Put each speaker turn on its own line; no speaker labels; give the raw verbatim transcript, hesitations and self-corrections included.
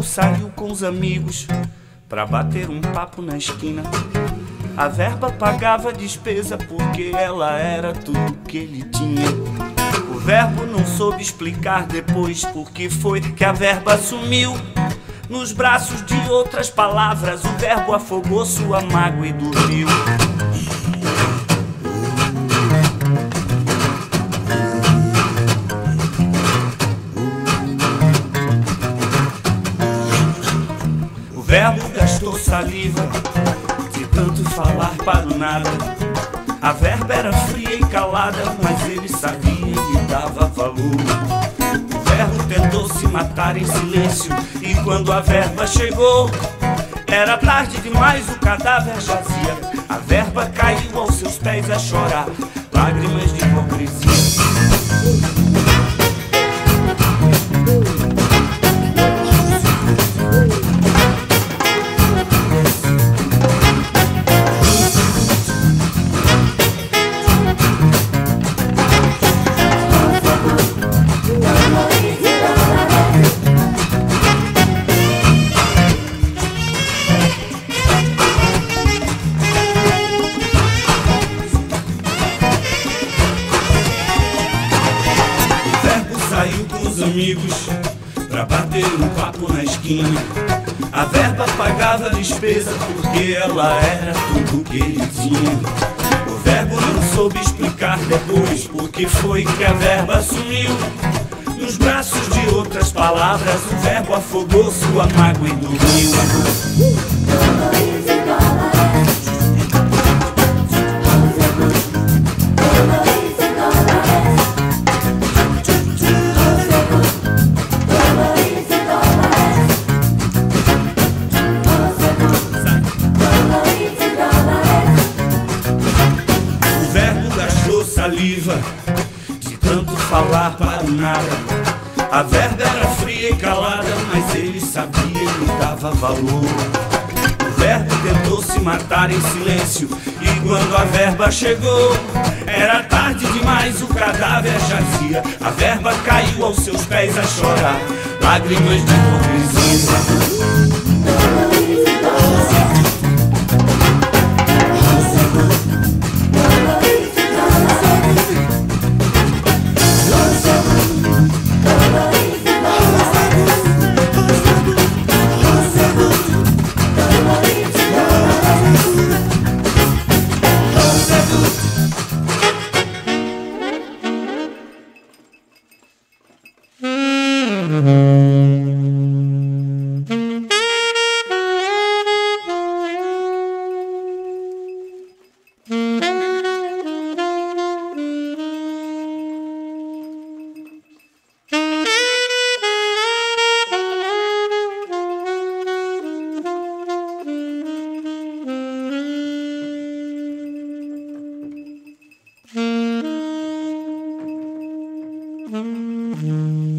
saiu com os amigos pra bater um papo na esquina. A verba pagava a despesa porque ela era tudo que ele tinha. O verbo não soube explicar depois porque foi que a verba sumiu. Nos braços de outras palavras, o verbo afogou sua mágoa e dormiu. O verbo gastou saliva de tanto falar para o nada. A verba era fria e calada, mas ele sabia e lhe dava valor. O verbo tentou se matar em silêncio e quando a verba chegou, era tarde demais, o cadáver jazia. A verba caiu aos seus pés a chorar, lágrimas de hipocrisia. Saiu com os amigos pra bater um papo na esquina. A verba pagava a despesa porque ela era tudo que ele tinha. O verbo não soube explicar depois porque foi que a verba sumiu. Nos braços de outras palavras, o verbo afogou sua mágoa e dormiu. Saliva de tanto falar para o nada. A verba era fria e calada, mas ele sabia e lhe dava valor. O verbo tentou se matar em silêncio e quando a verba chegou, era tarde demais, o cadáver jazia. A verba caiu aos seus pés a chorar, lágrimas de hipocrisia. Mm-hmm.